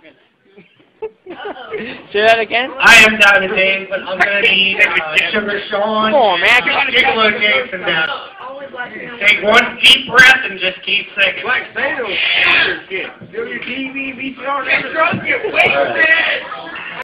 Say that again? I am down today, but I'm gonna need Sugar Sean. Come on, man. Gigolo Jason now. Take one deep breath and just keep singing. Like, say those shit. Do your TV, VCR, Get drunk, get wasted!